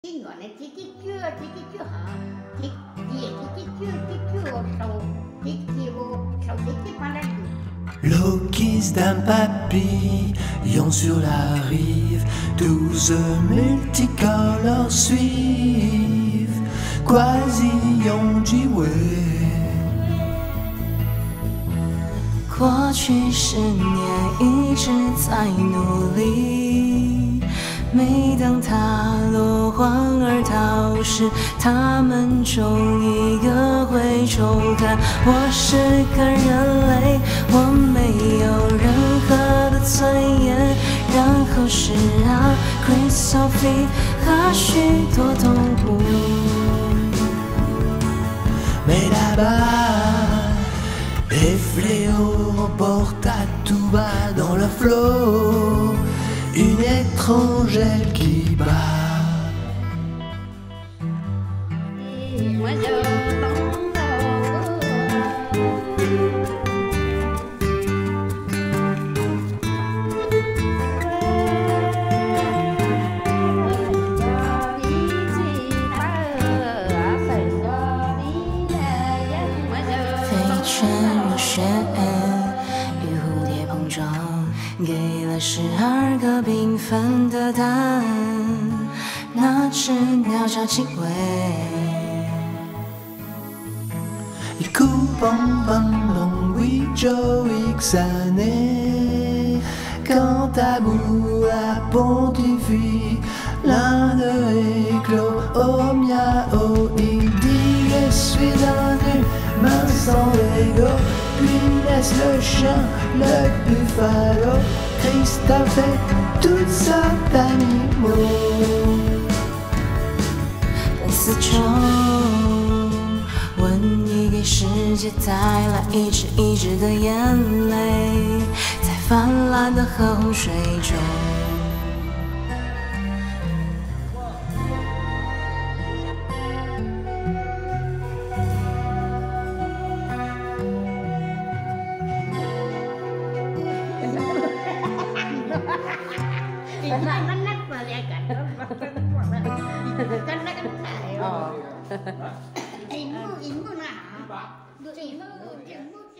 Cái ngọn này cái chưa hả? Cái gì cái chưa sau cái pas L'eau guise d'un papillon sur la rive, 12 multicolores suivent, quasi-yon jiwei. 过去10年一直在努力，每当它落荒而逃时，他们中一个会重看。我是个人类，我没有任何的尊严。然后是Christophe 和许多动物。 Mais là-bas, les fléaux remportent à tout bas dans le flot une étrange aile qui bat. 12个缤纷的蛋，那只鸟叫几尾。 Il coupe en bande oui, JÓIA années. Quant à bout, la pontifie, l'un d'eux éclos au Miao. Il dit je suis un humain sans ego, puis laisse le chien, le buffalo. Christophe fait toutes sortes d'animaux. 在四周，瘟疫给世界带来一支一支的眼泪，在泛滥的河洪水中。 Ibu nah. Ibu